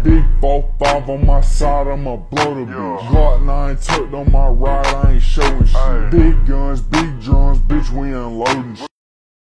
Big 4-5 on my side, I'ma blow the bitch. Glock 9 tucked on my ride, I ain't showing shit. Big guns, big drums, bitch, we unloading shit.